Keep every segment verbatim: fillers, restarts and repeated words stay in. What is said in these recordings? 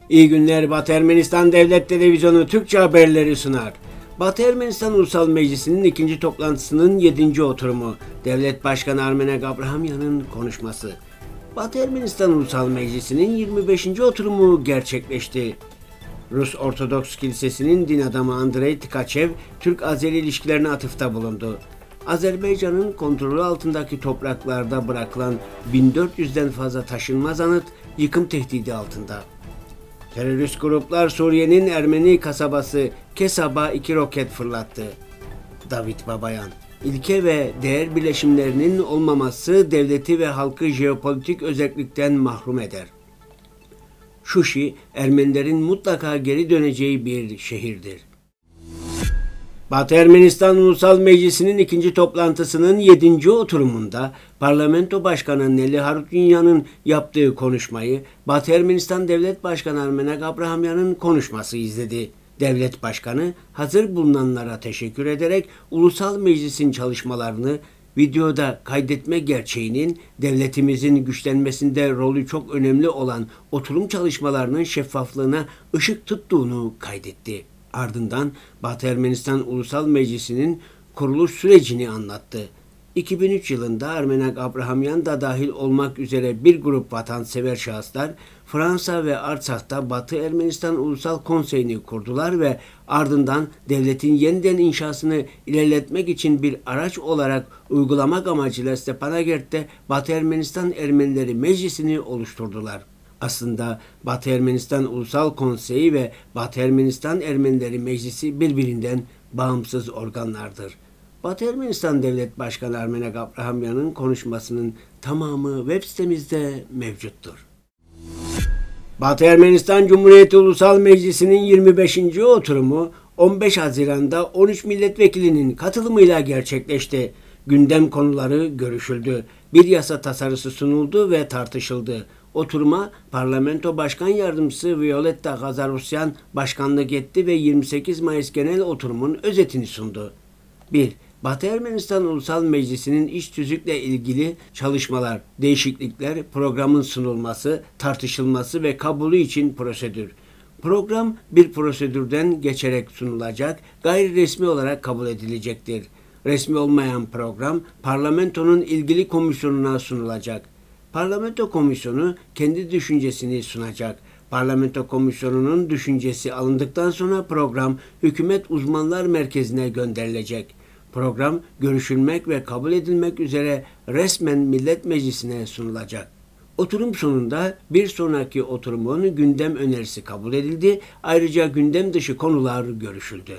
İyi günler. Batı Ermenistan Devlet Televizyonu Türkçe haberleri sunar. Batı Ermenistan Ulusal Meclisi'nin ikinci toplantısının yedinci oturumu. Devlet Başkanı Armenak Abrahamyan'ın konuşması. Batı Ermenistan Ulusal Meclisi'nin yirmi beşinci oturumu gerçekleşti. Rus Ortodoks Kilisesi'nin din adamı Andrei Tkachev, Türk-Azeri ilişkilerine atıfta bulundu. Azerbaycan'ın kontrolü altındaki topraklarda bırakılan bin dört yüzden fazla taşınmaz anıt yıkım tehdidi altında. Terörist gruplar Suriye'nin Ermeni kasabası Kesab'a iki roket fırlattı. David Babayan, ilke ve değer bileşimlerinin olmaması devleti ve halkı jeopolitik özellikten mahrum eder. Şuşi, Ermenilerin mutlaka geri döneceği bir şehirdir. Batı Ermenistan Ulusal Meclisi'nin ikinci toplantısının yedinci oturumunda Parlamento Başkanı Nelli Harutyunyan'ın yaptığı konuşmayı Batı Ermenistan Devlet Başkanı Armenak Abrahamyan'ın konuşması izledi. Devlet Başkanı hazır bulunanlara teşekkür ederek Ulusal Meclis'in çalışmalarını videoda kaydetme gerçeğinin devletimizin güçlenmesinde rolü çok önemli olan oturum çalışmalarının şeffaflığına ışık tuttuğunu kaydetti. Ardından Batı Ermenistan Ulusal Meclisi'nin kuruluş sürecini anlattı. iki bin üç yılında Armenak Abrahamyan da dahil olmak üzere bir grup vatansever şahıslar Fransa ve Artsak'ta Batı Ermenistan Ulusal Konseyi'ni kurdular ve ardından devletin yeniden inşasını ilerletmek için bir araç olarak uygulamak amacıyla Stepanakert'te Batı Ermenistan Ermenileri Meclisi'ni oluşturdular. Aslında Batı Ermenistan Ulusal Konseyi ve Batı Ermenistan Ermenileri Meclisi birbirinden bağımsız organlardır. Batı Ermenistan Devlet Başkanı Armenak Abrahamyan'ın konuşmasının tamamı web sitemizde mevcuttur. Batı Ermenistan Cumhuriyeti Ulusal Meclisi'nin yirmi beşinci oturumu on beş Haziran'da on üç milletvekilinin katılımıyla gerçekleşti. Gündem konuları görüşüldü. Bir yasa tasarısı sunuldu ve tartışıldı. Oturuma Parlamento Başkan Yardımcısı Violetta Gazarosyan başkanlık etti ve yirmi sekiz Mayıs Genel Oturum'un özetini sundu. bir. Batı Ermenistan Ulusal Meclisi'nin iç tüzükle ilgili çalışmalar, değişiklikler, programın sunulması, tartışılması ve kabulü için prosedür. Program bir prosedürden geçerek sunulacak, gayri resmi olarak kabul edilecektir. Resmi olmayan program parlamentonun ilgili komisyonuna sunulacak. Parlamento komisyonu kendi düşüncesini sunacak. Parlamento komisyonunun düşüncesi alındıktan sonra program hükümet uzmanlar merkezine gönderilecek. Program görüşülmek ve kabul edilmek üzere resmen Millet Meclisi'ne sunulacak. Oturum sonunda bir sonraki oturumun gündem önerisi kabul edildi. Ayrıca gündem dışı konular görüşüldü.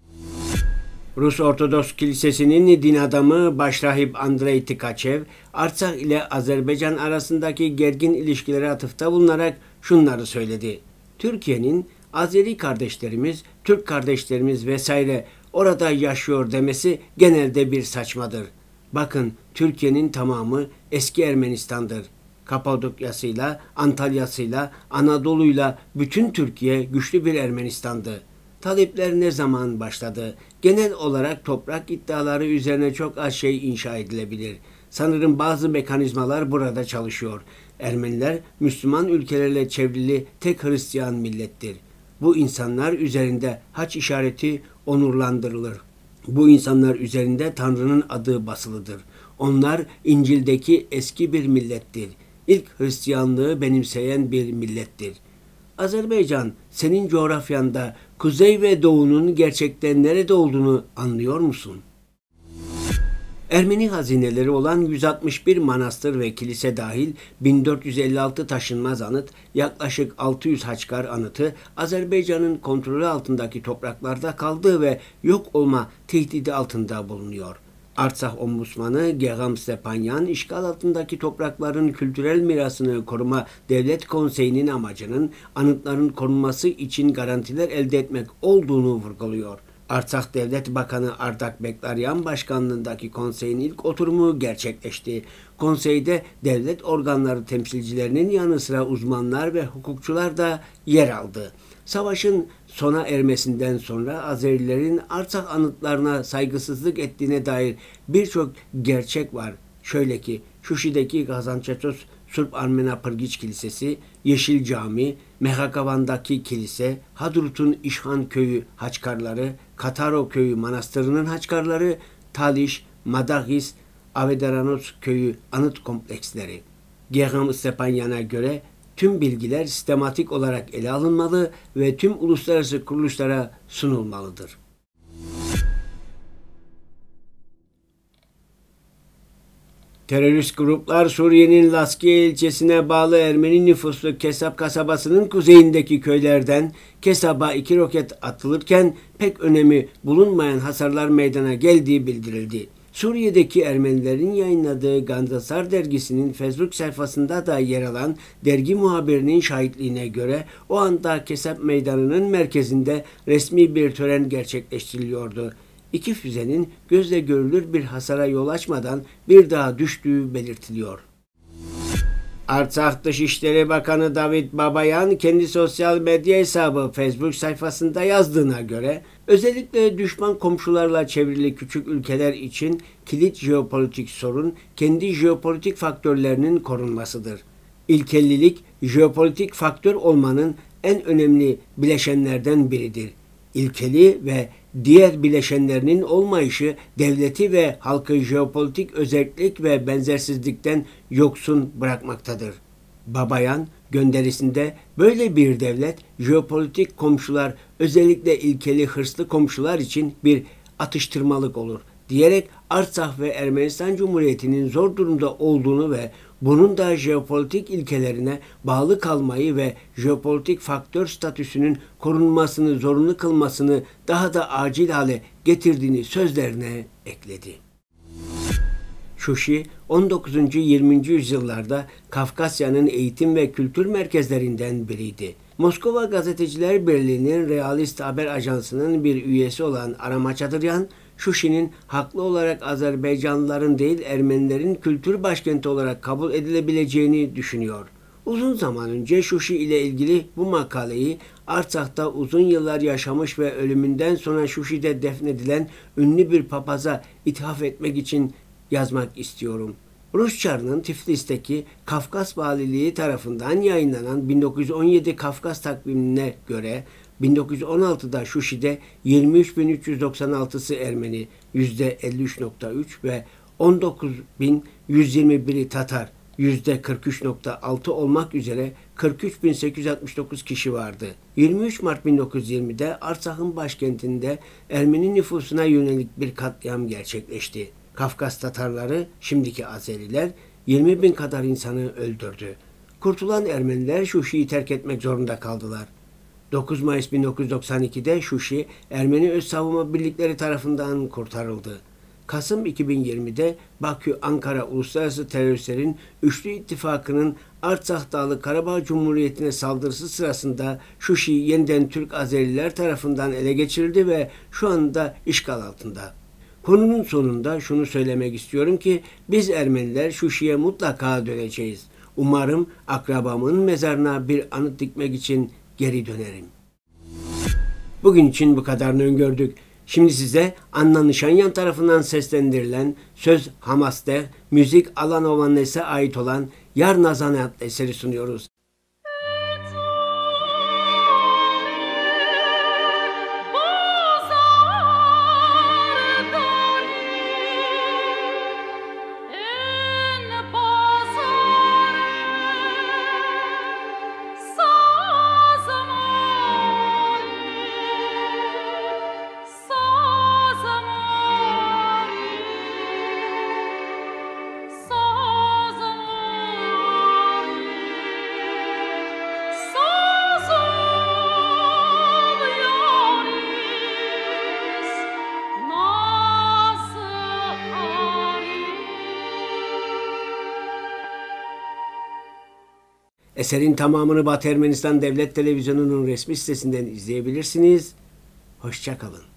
Rus Ortodoks Kilisesi'nin din adamı Başrahip Andrei Tkachev, Artsak ile Azerbaycan arasındaki gergin ilişkilere atıfta bulunarak şunları söyledi. Türkiye'nin Azeri kardeşlerimiz, Türk kardeşlerimiz vesaire orada yaşıyor demesi genelde bir saçmadır. Bakın Türkiye'nin tamamı eski Ermenistan'dır. Kapadokya'sıyla, Antalya'sıyla, Anadolu'yla bütün Türkiye güçlü bir Ermenistan'dı. Talepler ne zaman başladı? Genel olarak toprak iddiaları üzerine çok az şey inşa edilebilir. Sanırım bazı mekanizmalar burada çalışıyor. Ermeniler Müslüman ülkelerle çevrili tek Hristiyan millettir. Bu insanlar üzerinde haç işareti onurlandırılır. Bu insanlar üzerinde Tanrı'nın adı basılıdır. Onlar İncil'deki eski bir millettir. İlk Hristiyanlığı benimseyen bir millettir. Azerbaycan, senin coğrafyanda kuzey ve doğunun gerçekten nerede olduğunu anlıyor musun? Ermeni hazineleri olan yüz altmış bir manastır ve kilise dahil bin dört yüz elli altı taşınmaz anıt, yaklaşık altı yüz Haçkar anıtı Azerbaycan'ın kontrolü altındaki topraklarda kaldığı ve yok olma tehdidi altında bulunuyor. Artsakh Ombudsmanı Gerham Stepanyan, işgal altındaki toprakların kültürel mirasını koruma devlet konseyinin amacının anıtların korunması için garantiler elde etmek olduğunu vurguluyor. Artsakh Devlet Bakanı Ardak Beklaryan başkanlığındaki konseyin ilk oturumu gerçekleşti. Konseyde devlet organları temsilcilerinin yanı sıra uzmanlar ve hukukçular da yer aldı. Savaşın sona ermesinden sonra Azerilerin Artsakh anıtlarına saygısızlık ettiğine dair birçok gerçek var. Şöyle ki Şuşi'deki Kazançetos Surp Armena Pırgiç Kilisesi, Yeşil Cami, Mehakavan'daki kilise, Hadrut'un İşhan Köyü haçkarları, Kataro Köyü manastırının haçkarları, Taliş, Madagis, Avederanos Köyü anıt kompleksleri. Gerham Stepanyan'a göre tüm bilgiler sistematik olarak ele alınmalı ve tüm uluslararası kuruluşlara sunulmalıdır. Terörist gruplar Suriye'nin Laskiye ilçesine bağlı Ermeni nüfuslu Kesab kasabasının kuzeyindeki köylerden Kesab'a iki roket atılırken pek önemi bulunmayan hasarlar meydana geldiği bildirildi. Suriye'deki Ermenilerin yayınladığı Gandasar dergisinin Facebook sayfasında da yer alan dergi muhabirinin şahitliğine göre o anda Kesab meydanının merkezinde resmi bir tören gerçekleştiriliyordu. İki füzenin gözle görülür bir hasara yol açmadan bir daha düştüğü belirtiliyor. Artsakh Dışişleri Bakanı David Babayan kendi sosyal medya hesabı Facebook sayfasında yazdığına göre özellikle düşman komşularla çevrili küçük ülkeler için kilit jeopolitik sorun kendi jeopolitik faktörlerinin korunmasıdır. İlkellilik jeopolitik faktör olmanın en önemli bileşenlerden biridir. İlkeli ve diğer bileşenlerinin olmayışı devleti ve halkı jeopolitik özellik ve benzersizlikten yoksun bırakmaktadır. Babayan gönderisinde böyle bir devlet jeopolitik komşular özellikle ilkeli hırslı komşular için bir atıştırmalık olur diyerek Artsakh ve Ermenistan Cumhuriyeti'nin zor durumda olduğunu ve bunun da jeopolitik ilkelerine bağlı kalmayı ve jeopolitik faktör statüsünün korunmasını zorunlu kılmasını daha da acil hale getirdiğini sözlerine ekledi. Şuşi, on dokuzuncu yirminci yüzyıllarda Kafkasya'nın eğitim ve kültür merkezlerinden biriydi. Moskova Gazeteciler Birliği'nin Realist Haber Ajansı'nın bir üyesi olan Arama Çadıryan, Şuşi'nin haklı olarak Azerbaycanlıların değil Ermenilerin kültür başkenti olarak kabul edilebileceğini düşünüyor. Uzun zaman önce Şuşi ile ilgili bu makaleyi Artsak'ta uzun yıllar yaşamış ve ölümünden sonra Şuşi'de defnedilen ünlü bir papaza ithaf etmek için yazmak istiyorum. Rus Çarı'nın Tiflis'teki Kafkas Valiliği tarafından yayınlanan bin dokuz yüz on yedi Kafkas takvimine göre bin dokuz yüz on altıda Şuşi'de yirmi üç bin üç yüz doksan altısı Ermeni yüzde elli üç nokta üç ve on dokuz bin yüz yirmi biri Tatar yüzde kırk üç nokta altı olmak üzere kırk üç bin sekiz yüz altmış dokuz kişi vardı. yirmi üç Mart bin dokuz yüz yirmide Artsakh'ın başkentinde Ermeni nüfusuna yönelik bir katliam gerçekleşti. Kafkas Tatarları, şimdiki Azeriler, yirmi bin kadar insanı öldürdü. Kurtulan Ermeniler Şuşi'yi terk etmek zorunda kaldılar. dokuz Mayıs bin dokuz yüz doksan ikide Şuşi, Ermeni Öz Savunma Birlikleri tarafından kurtarıldı. Kasım iki bin yirmide Bakü-Ankara Uluslararası Teröristlerin Üçlü İttifakı'nın Artsakh Dağlı Karabağ Cumhuriyeti'ne saldırısı sırasında Şuşi yeniden Türk Azeriler tarafından ele geçirildi ve şu anda işgal altında. Konunun sonunda şunu söylemek istiyorum ki biz Ermeniler Şuşi'ye mutlaka döneceğiz. Umarım akrabamın mezarına bir anıt dikmek için geri dönerim. Bugün için bu kadarını öngördük. Şimdi size Anna Nişanyan tarafından seslendirilen söz Hamas'ta, müzik Alan Ovanes'e ait olan Yar Nazane adlı eseri sunuyoruz. Eserin tamamını Batı Ermenistan Devlet Televizyonu'nun resmi sitesinden izleyebilirsiniz. Hoşça kalın.